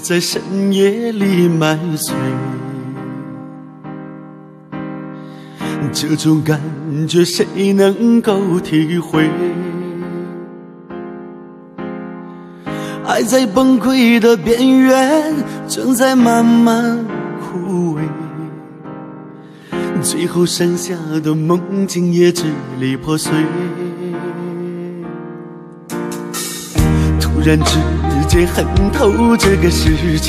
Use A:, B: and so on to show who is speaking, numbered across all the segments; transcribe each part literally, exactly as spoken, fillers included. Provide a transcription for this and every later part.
A: 在深夜里买醉，这种感觉谁能够体会？爱在崩溃的边缘，正在慢慢枯萎，最后剩下的梦境也支离破碎。突然之间恨透这个世界，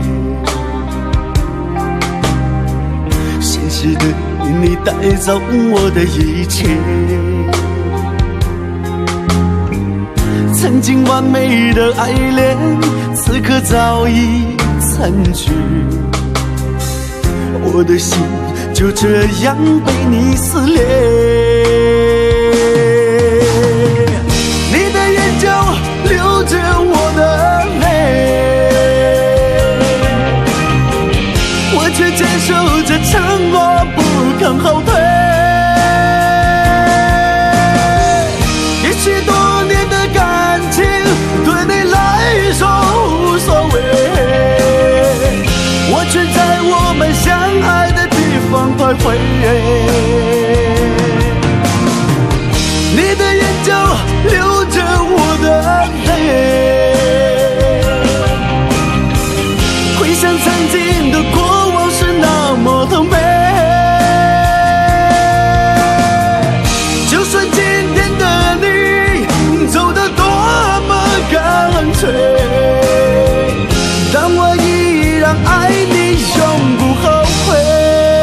A: 现实的你带走我的一切，曾经完美的爱恋，此刻早已残缺，我的心就这样被你撕裂。你的眼角流着我的泪，我却坚守着承诺不肯后退。一起多年的感情对你来说无所谓，我却在我们相爱的地方徘徊。你的眼角流着我的泪，回想曾经的过往是那么疼悲。就算今天的你走得多么干脆，但我依然爱你，永不后悔。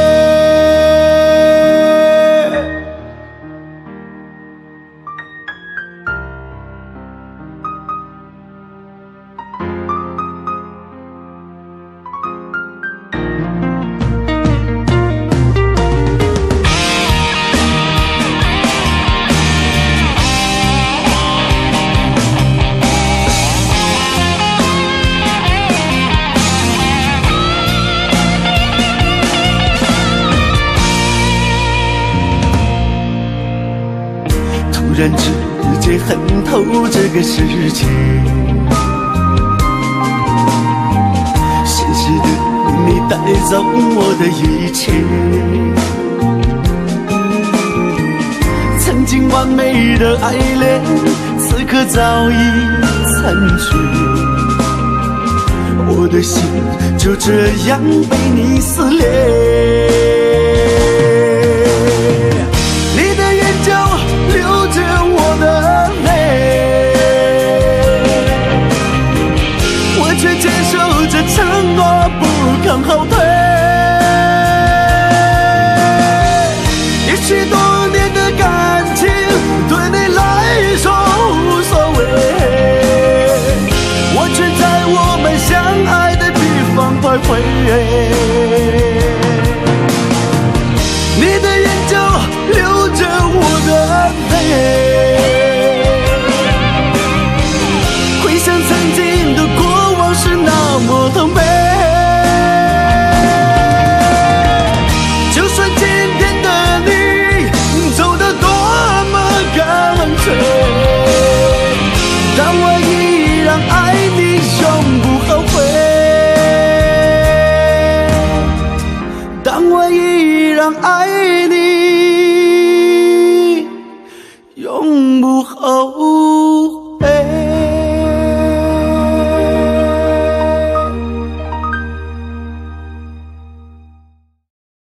A: 突然之间恨透这个世界，现实的你带走我的一切，曾经完美的爱恋，此刻早已残缺，我的心就这样被你撕裂。你的眼角流着我的泪，我却坚守着承诺不肯后退。也许多年的感情对你来说无所谓，我却在我们相爱的地方徘徊。你的眼角流着我的泪，回想曾经的过往是那么疼悲。就算今天的你走得多么干脆，但我依然爱你，永不后悔。但我依然爱你，永不后悔。